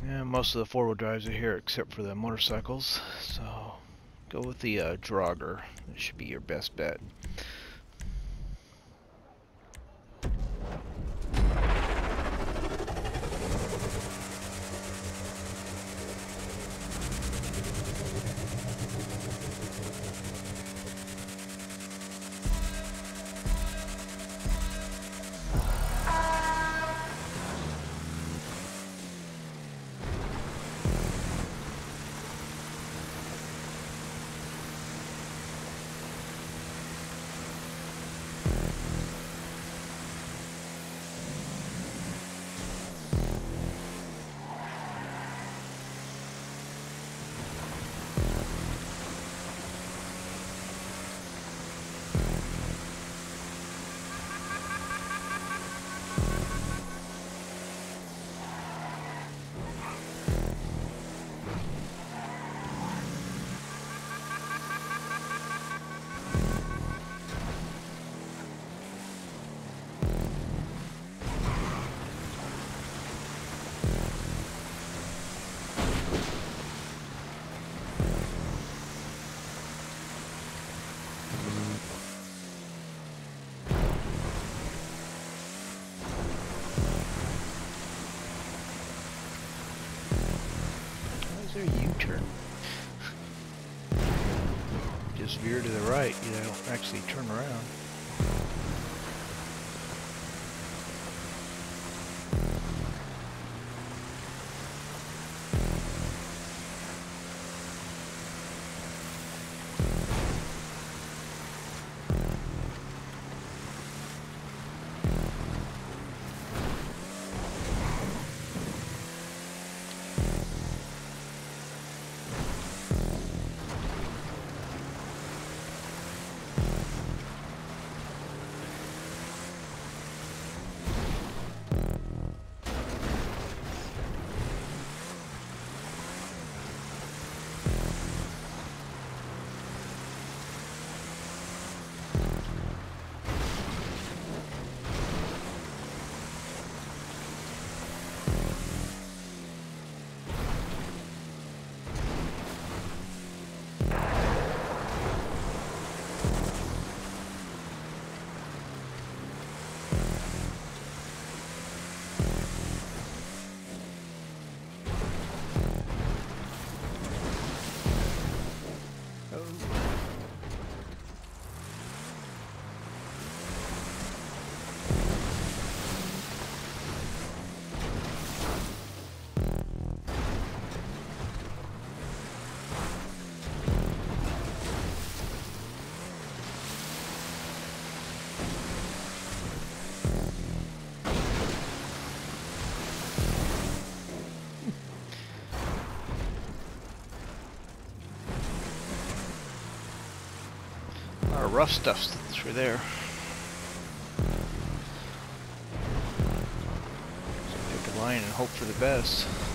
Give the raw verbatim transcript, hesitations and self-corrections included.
Yeah, most of the four-wheel drives are here except for the motorcycles, so go with the uh, Drogger. That should be your best bet. There U-turn. Just veer to the right, you don't actually turn around. Rough stuff through there. So pick a line and hope for the best.